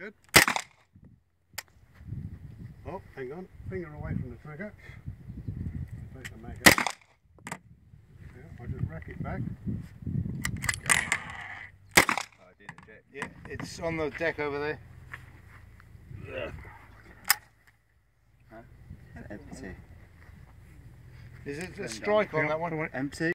Good. Oh, hang on. Finger away from the trigger. Take the mag out. Yeah, I'll just rack it back. Oh, I didn't check. Yeah, it's on the deck over there. Empty. Is it a strike on that one? Empty.